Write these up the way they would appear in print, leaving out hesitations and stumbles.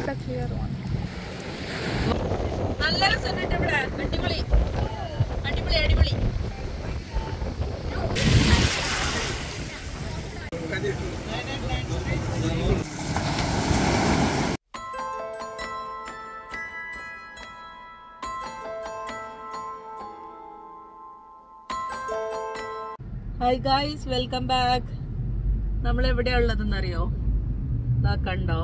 the clear one. Hi guys, welcome back. നമ്മൾ എവിടെയാ ഉള്ളതെന്ന് അറിയോ? ദാ കണ്ടോ?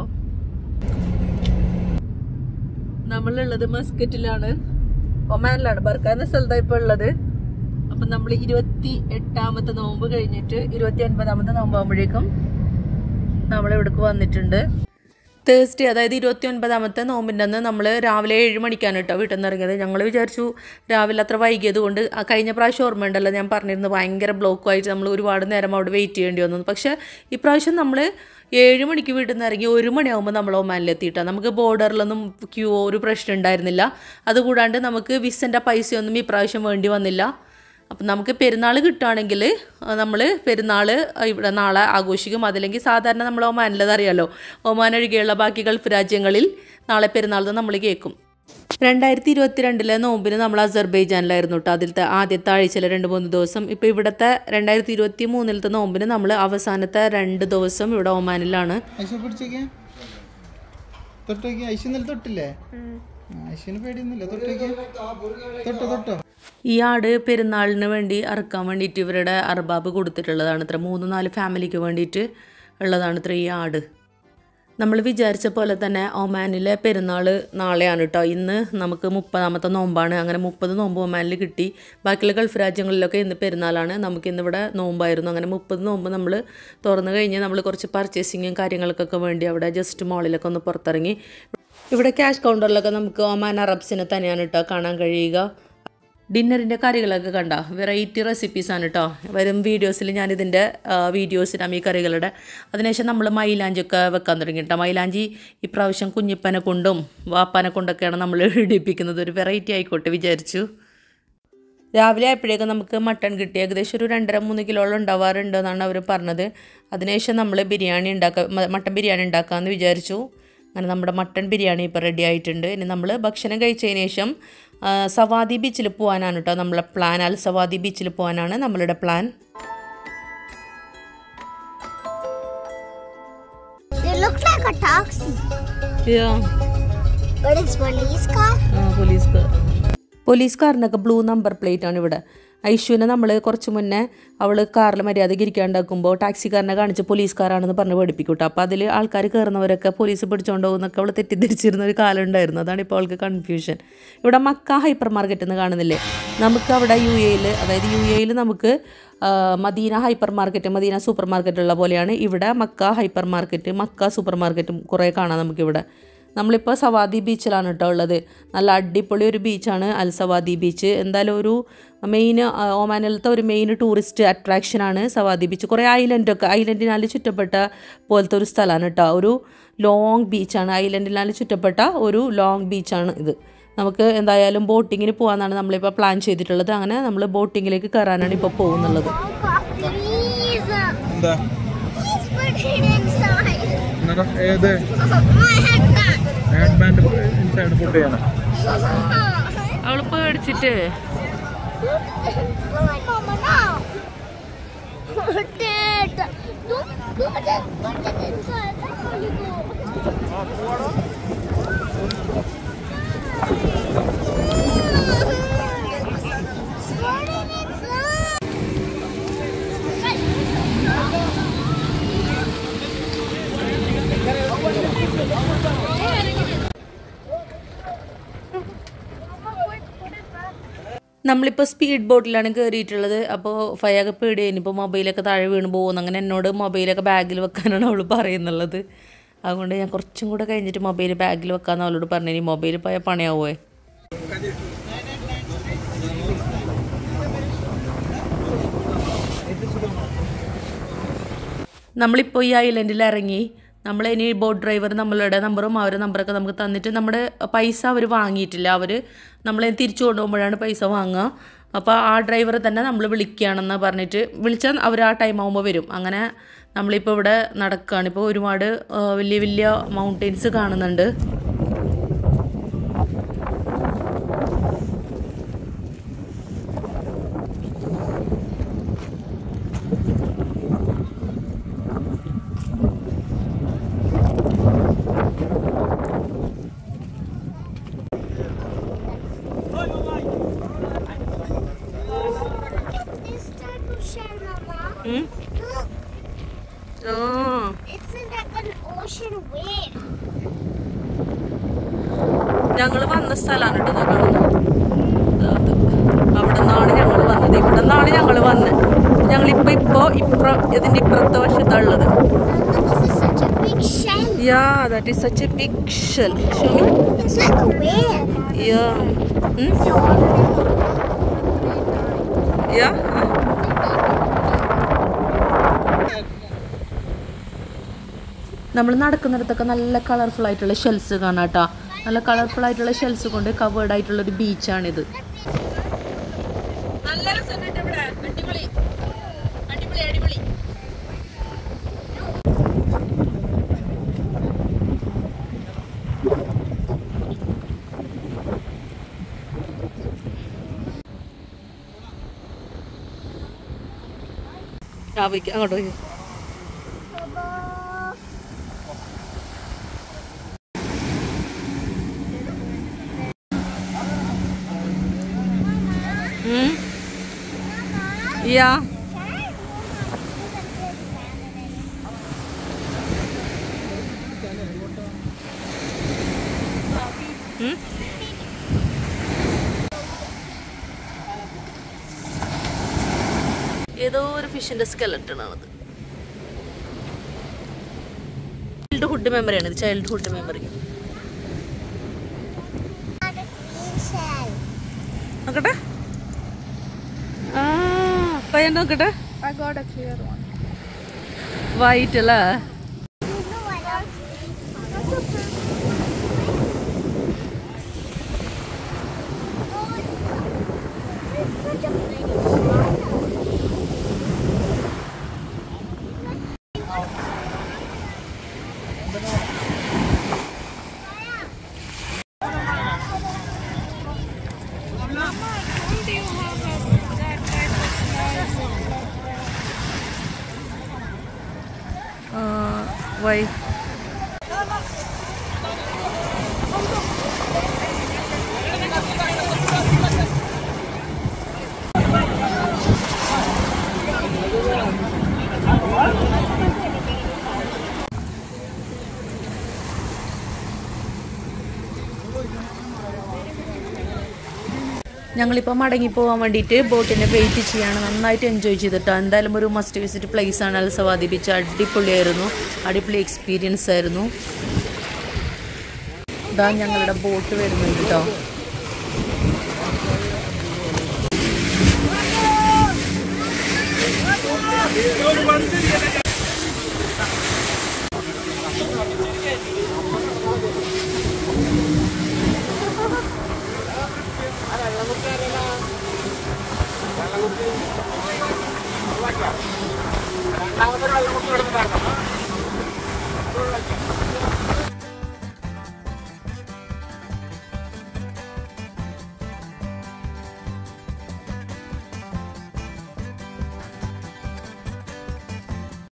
നമ്മളുള്ളത് മസ്കറ്റിലാണ്, ഒമാനിലാണ്, ബർക്ക എന്ന സ്ഥലത്താണ് ഇപ്പോൾ ഉള്ളത്. അപ്പം നമ്മൾ 28ാമത്തെ നോമ്പ് കഴിഞ്ഞിട്ട് 29ാമത്തെ നോമ്പാകുമ്പോഴേക്കും നമ്മൾ ഇവിടേക്ക് വന്നിട്ടുണ്ട്. തേഴ്സ്ഡേ, അതായത് 29ാമത്തെ നോമ്പിൻ്റെ അന്ന് നമ്മൾ രാവിലെ 7 മണിക്കാണ് കേട്ടോ വീട്ടിൽ നിന്ന് ഇറങ്ങിയത്. ഞങ്ങൾ വിചാരിച്ചു രാവിലെ അത്ര വൈകിയത് കൊണ്ട്, കഴിഞ്ഞ പ്രാവശ്യം ഓർമ്മയുണ്ടല്ലോ ഞാൻ പറഞ്ഞിരുന്നു ഭയങ്കര ബ്ലോക്കുമായിട്ട് നമ്മൾ ഒരുപാട് നേരം അവിടെ വെയിറ്റ് ചെയ്യേണ്ടി വന്നു. പക്ഷേ ഇപ്രാവശ്യം നമ്മൾ 7 മണിക്ക് വീട്ടിൽ നിന്ന് ഇറങ്ങി 1 മണിയാകുമ്പോൾ നമ്മൾ ഒമാനിലെത്തിയിട്ടാണ്. നമുക്ക് ബോർഡറിലൊന്നും ക്യൂ ഒരു പ്രശ്നം ഉണ്ടായിരുന്നില്ല. അതുകൂടാണ്ട് നമുക്ക് വിസൻ്റെ പൈസയൊന്നും ഇപ്രാവശ്യം വേണ്ടി വന്നില്ല. അപ്പം നമുക്ക് പെരുന്നാൾ കിട്ടുകയാണെങ്കിൽ നമ്മൾ പെരുന്നാൾ ഇവിടെ നാളെ ആഘോഷിക്കും. അതല്ലെങ്കിൽ സാധാരണ നമ്മൾ ഒമാനിലത് അറിയാമല്ലോ, ഒമാൻ ഒഴികെയുള്ള ബാക്കി ഗൾഫ് രാജ്യങ്ങളിൽ നാളെ പെരുന്നാൾ നമ്മൾ കേൾക്കും. 2022 നോമ്പിന് നമ്മൾ അസർബൈജാനിലായിരുന്നു കേട്ടോ. അതിലത്തെ ആദ്യത്തെ ആഴ്ചയിൽ 2-3 ദിവസം. ഇപ്പോൾ ഇവിടുത്തെ 2023 നോമ്പിന് നമ്മൾ അവസാനത്തെ 2 ദിവസം ഇവിടെ ഒമാനിലാണ്. ഈ ആട് പെരുന്നാളിന് വേണ്ടി അറക്കാൻ വേണ്ടിയിട്ട് ഇവരുടെ അർബാബ് കൊടുത്തിട്ടുള്ളതാണ്. ഇത്ര 3-4 ഫാമിലിക്ക് വേണ്ടിയിട്ട് ഉള്ളതാണ് ഇത്ര ഈ ആട്. നമ്മൾ വിചാരിച്ച പോലെ തന്നെ ഒമാനിലെ പെരുന്നാൾ നാളെയാണ് കേട്ടോ. ഇന്ന് നമുക്ക് 30ാമത്തെ നോമ്പാണ്. അങ്ങനെ 30 നോമ്പ് ഒമാനിൽ കിട്ടി. ബാക്കിയുള്ള ഗൾഫ് രാജ്യങ്ങളിലൊക്കെ ഇന്ന് പെരുന്നാളാണ്. നമുക്കിന്നിവിടെ നോമ്പായിരുന്നു. അങ്ങനെ 30 നോമ്പ് നമ്മൾ തുറന്നു കഴിഞ്ഞ് നമ്മൾ കുറച്ച് പർച്ചേസിങ്ങും കാര്യങ്ങൾക്കൊക്കെ വേണ്ടി അവിടെ ജസ്റ്റ് മോളിലൊക്കെ ഒന്ന് പുറത്തിറങ്ങി. ഇവിടെ ക്യാഷ് കൗണ്ടറിലൊക്കെ നമുക്ക് ഒമാൻ അറബ്സിനെ തന്നെയാണ് കേട്ടോ കാണാൻ കഴിയുക. ഡിന്നറിൻ്റെ കറികളൊക്കെ കണ്ട വെറൈറ്റി റെസിപ്പീസാണ് കേട്ടോ. വരും വീഡിയോസിൽ ഞാനിതിൻ്റെ വീഡിയോസ് ഇടാം ഈ കറികളുടെ. അതിനുശേഷം നമ്മൾ മൈലാഞ്ചിയൊക്കെ വെക്കാൻ തുടങ്ങി കേട്ടോ. മൈലാഞ്ചി ഇപ്രാവശ്യം കുഞ്ഞിപ്പനെ കൊണ്ടും വാപ്പാനെ കൊണ്ടൊക്കെയാണ് നമ്മൾ ഇടിപ്പിക്കുന്നത്. ഒരു വെറൈറ്റി ആയിക്കോട്ടെ വിചാരിച്ചു. രാവിലെ ആയപ്പോഴേക്കും നമുക്ക് മട്ടൺ കിട്ടി. ഏകദേശം ഒരു 2.5-3 കിലോളം ഉണ്ടാവാറുണ്ട് എന്നാണ് അവർ പറഞ്ഞത്. അതിനുശേഷം നമ്മൾ മട്ടൺ ബിരിയാണി ഉണ്ടാക്കാമെന്ന് വിചാരിച്ചു. അങ്ങനെ നമ്മുടെ മട്ടൺ ബിരിയാണി ഇപ്പോൾ റെഡി ആയിട്ടുണ്ട്. ഇനി നമ്മൾ ഭക്ഷണം കഴിച്ചതിന് ശേഷം സവാദി ബീച്ചിൽ പോകാനാണ് കേട്ടോ നമ്മളെ പ്ലാൻ. സവാദി ബീച്ചിൽ പോകാനാണ് നമ്മളുടെ plan. It looks like a taxi. Yeah. But it's police car. Police കാറിനൊക്കെ ബ്ലൂ നമ്പർ പ്ലേറ്റ് ആണ് ഇവിടെ. ഐശുവിനെ നമ്മൾ കുറച്ച് മുന്നേ അവൾ കാറിൽ മര്യാദയ്ക്ക് ഇരിക്കാണ്ടാക്കുമ്പോൾ ടാക്സിക്കാരനെ കാണിച്ച് പോലീസ് കാറാണെന്ന് പറഞ്ഞ് പഠിപ്പിക്കും കേട്ടോ. അപ്പോൾ അതിൽ ആൾക്കാർ കയറുന്നവരൊക്കെ പോലീസ് പിടിച്ചുകൊണ്ട് പോകുന്നൊക്കെ അവൾ തെറ്റിദ്ധരിച്ചിരുന്ന ഒരു കാലം ഉണ്ടായിരുന്നു. അതാണ് ഇപ്പോൾ അവൾക്ക് കൺഫ്യൂഷൻ. ഇവിടെ മക്ക ഹൈപ്പർ മാർക്കറ്റ് എന്ന് കാണുന്നില്ലേ, നമുക്ക് അവിടെ യു എയിൽ നമുക്ക് Madina hyper market, Madina super market ഉള്ള പോലെയാണ് ഇവിടെ Makkah hyper market, Makkah super മാർക്കറ്റും കുറേ കാണാം നമുക്കിവിടെ. നമ്മളിപ്പോൾ സവാദി ബീച്ചിലാണ് കേട്ടോ ഉള്ളത്. നല്ല അടിപൊളി ഒരു ബീച്ചാണ് സവാദി ബീച്ച്. എന്തായാലും ഒരു ഒമാനിലത്തെ ഒരു മെയിൻ ടൂറിസ്റ്റ് അട്രാക്ഷനാണ് സവാദി ബീച്ച്. കുറേ ഐലൻഡിനാൽ ചുറ്റപ്പെട്ട പോലത്തെ ഒരു സ്ഥലമാണ് കേട്ടോ. ഒരു ലോങ് ബീച്ചാണ്, ഐലൻഡിനാൽ ചുറ്റപ്പെട്ട ഒരു ലോങ് ബീച്ചാണ് ഇത്. നമുക്ക് എന്തായാലും ബോട്ടിങ്ങിന് പോകാമെന്നാണ് നമ്മളിപ്പോൾ പ്ലാൻ ചെയ്തിട്ടുള്ളത്. അങ്ങനെ നമ്മൾ ബോട്ടിങ്ങിലേക്ക് കയറാനാണ് ഇപ്പോൾ പോകുന്നുള്ളത്. അവള് പേടിച്ചിട്ട് നമ്മളിപ്പോൾ സ്പീഡ് ബോട്ടിലാണ് കയറിയിട്ടുള്ളത്. അപ്പോൾ ഫയൊക്കെ പേടിയായി, ഇപ്പോൾ മൊബൈലൊക്കെ താഴെ വീണ് പോകുന്നു. അങ്ങനെ എന്നോട് മൊബൈലൊക്കെ ബാഗിൽ വെക്കാനാണ് അവൾ പറയുന്നുള്ളത്. അതുകൊണ്ട് ഞാൻ കുറച്ചും കൂടെ കഴിഞ്ഞിട്ട് മൊബൈൽ ബാഗിൽ വെക്കാമെന്ന് അവളോട് പറഞ്ഞു. ഇനി മൊബൈൽ പോയാൽ പണിയാവുമേ. നമ്മളിപ്പോൾ ഈ ഐലൻഡിൽ ഇറങ്ങി. നമ്മളിനി ബോട്ട് ഡ്രൈവർ നമ്മളുടെ നമ്പറും അവരുടെ നമ്പറൊക്കെ നമുക്ക് തന്നിട്ട് നമ്മുടെ പൈസ അവർ വാങ്ങിയിട്ടില്ല. അവർ നമ്മളെ തിരിച്ചു കൊണ്ടുപോകുമ്പോഴാണ് പൈസ വാങ്ങുക. അപ്പോൾ ആ ഡ്രൈവറെ തന്നെ നമ്മൾ വിളിക്കുകയാണെന്ന് പറഞ്ഞിട്ട് വിളിച്ചാൽ അവർ ആ ടൈം ആകുമ്പോൾ വരും. അങ്ങനെ നമ്മളിപ്പോൾ ഇവിടെ നടക്കുകയാണ്. ഇപ്പോൾ ഒരുപാട് വലിയ വലിയ മൗണ്ടെയ്ൻസ് കാണുന്നുണ്ട്. ഞങ്ങൾ വന്ന സ്ഥലമാണ് കേട്ടോ കാണുന്നത്. അവിടെ നിന്നാണ് ഞങ്ങൾ വന്നത്. ഇവിടെ നിന്നാണ് ഞങ്ങൾ വന്നത്. ഞങ്ങളിപ്പോൾ ഇതിൻ്റെ ഇപ്പുറത്തെ വശത്താണുള്ളത്. Yeah, that is such a big shell. Show me. It's like a whale. Yeah. Yeah. നമ്മൾ നടക്കുന്നിടത്തൊക്കെ നല്ല കളർഫുൾ ആയിട്ടുള്ള ഷെൽസ് കാണാം കേട്ടോ. നല്ല കളർഫുൾ ആയിട്ടുള്ള ഷെൽസ് കൊണ്ട് കവേർഡ് ആയിട്ടുള്ളൊരു ബീച്ചാണിത്. നല്ല രസമുണ്ട് ഇവിടെ. അടിപൊളി അടിപൊളി അടിപൊളി. അങ്ങോട്ട് പോയി. Yeah. ഏതോ ഒരു ഫിഷിന്റെ സ്കെലട്ടൺ ആണത്. ചൈൽഡ്ഹുഡ് മെമ്മറിയാണ് ഇത്. Childhood memory. നോക്കട്ടെ. പയ്യൻ നോക്കട്ടെ. I got a clear one. White അല്ലേ? Why? ഞങ്ങളിപ്പോൾ മടങ്ങിപ്പോകാൻ വേണ്ടിയിട്ട് ബോട്ടിനെ വെയിറ്റ് ചെയ്യാണ്. നന്നായിട്ട് എൻജോയ് ചെയ്തിട്ട് എന്തായാലും ഒരു മസ്റ്റ് വിസിറ്റ് പ്ലേസ് ആണ് സവാദി ബീച്ച്. അടിപൊളിയായിരുന്നു. അടിപൊളി എക്സ്പീരിയൻസ് ആയിരുന്നു. ഇതാ ഞങ്ങളുടെ ബോട്ട് വരുന്നുണ്ട് കേട്ടോ.